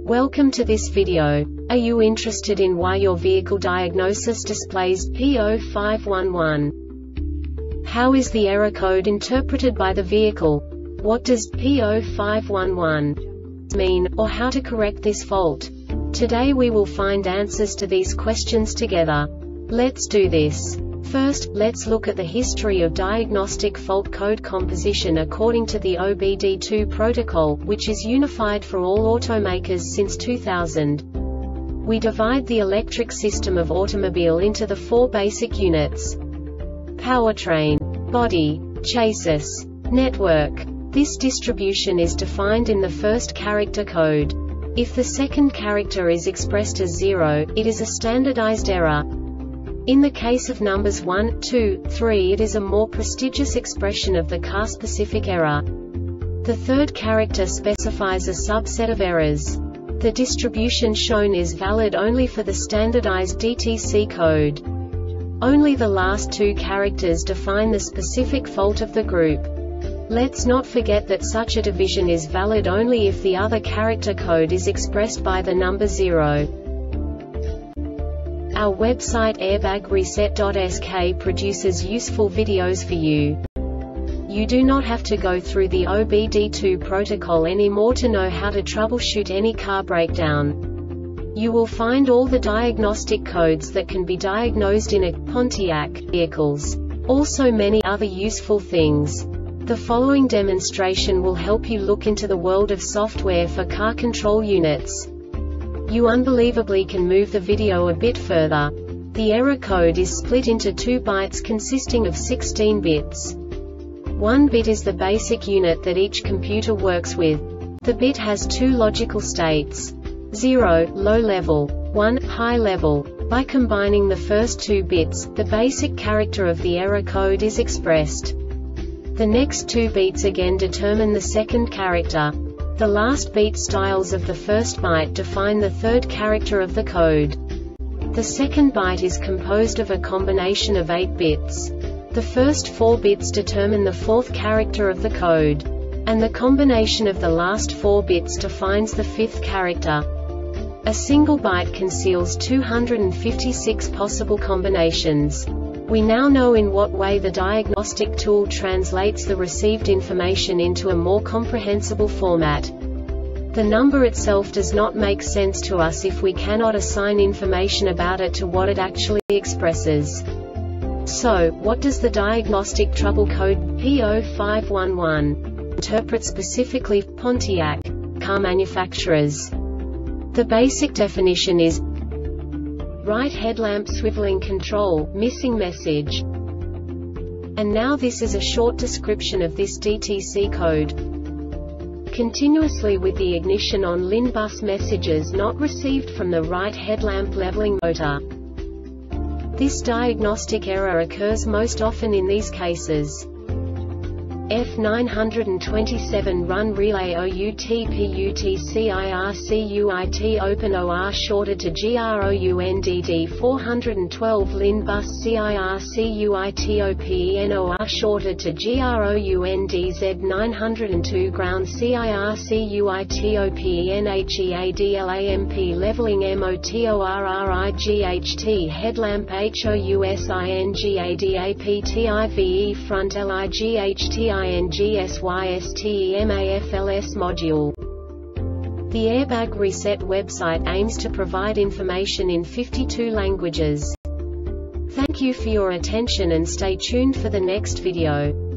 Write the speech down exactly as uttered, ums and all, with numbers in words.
Welcome to this video. Are you interested in why your vehicle diagnosis displays P zero five one one? How is the error code interpreted by the vehicle? What does P zero five one one mean, or how to correct this fault? Today we will find answers to these questions together. Let's do this. First, let's look at the history of diagnostic fault code composition according to the O B D two protocol, which is unified for all automakers since two thousand. We divide the electric system of automobile into the four basic units: powertrain, body, chassis, network. This distribution is defined in the first character code. If the second character is expressed as zero, it is a standardized error. In the case of numbers one, two, three, it is a more prestigious expression of the car-specific error. The third character specifies a subset of errors. The distribution shown is valid only for the standardized D T C code. Only the last two characters define the specific fault of the group. Let's not forget that such a division is valid only if the other character code is expressed by the number zero. Our website airbag reset dot S K produces useful videos for you. You do not have to go through the O B D two protocol anymore to know how to troubleshoot any car breakdown. You will find all the diagnostic codes that can be diagnosed in a Pontiac vehicles. Also many other useful things. The following demonstration will help you look into the world of software for car control units. You unbelievably can move the video a bit further. The error code is split into two bytes consisting of sixteen bits. One bit is the basic unit that each computer works with. The bit has two logical states: zero, low level, one, high level. By combining the first two bits, the basic character of the error code is expressed. The next two beats again determine the second character. The last beat styles of the first byte define the third character of the code. The second byte is composed of a combination of eight bits. The first four bits determine the fourth character of the code. And the combination of the last four bits defines the fifth character. A single byte conceals two hundred fifty-six possible combinations. We now know in what way the diagnostic tool translates the received information into a more comprehensible format. The number itself does not make sense to us if we cannot assign information about it to what it actually expresses. So, what does the diagnostic trouble code P zero five one one interpret specifically for Pontiac car manufacturers? The basic definition is right headlamp swiveling control, missing message. And now this is a short description of this D T C code. Continuously with the ignition on L I N bus messages not received from the right headlamp leveling motor. This diagnostic error occurs most often in these cases: F nine twenty-seven run relay O U T P U T C I R C U I T open O R shorted to G R O U N D D four twelve L I N bus C I R C U I T O P E N O R shorted to G R O U N D Z nine oh two ground C I R C U I T O P E N H E A D L A M P leveling M O T O R R I G H T headlamp H O U S I N G A D A P T I V E front L I G H T I N G S Y S T E M A F L S module. The Airbag Reset website aims to provide information in fifty-two languages. Thank you for your attention and stay tuned for the next video.